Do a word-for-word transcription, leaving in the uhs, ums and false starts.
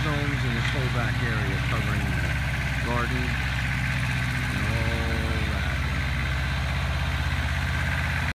zones in this whole back area covering the garden.